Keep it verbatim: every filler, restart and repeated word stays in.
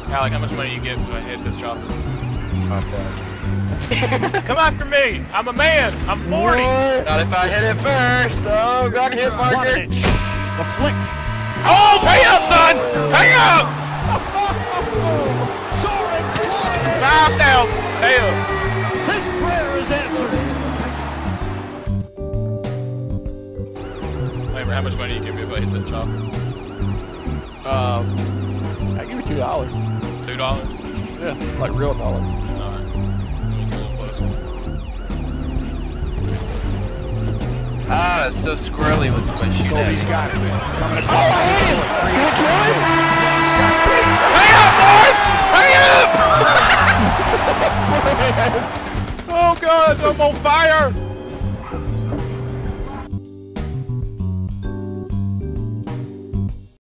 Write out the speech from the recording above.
Alec, how much money you get if I hit this chopper? Not that. Come after me! I'm a man! I'm forty! Not if I hit it first! Oh, got hit, Parker! The flick! Oh, pay up, son! Pay up! Five thousand! Pay up! His prayer is answered! Wait, how much money you give me if I hit that chopper? Um, I give you two dollars. Two dollars? Yeah, like real dollars. Alright. Let me get a little closer. Ah, it's so squirrely with my shoot at. He's got it. Oh, I hit him! Did I kill him? Pay up, boys! Pay up! Oh god, I'm on fire!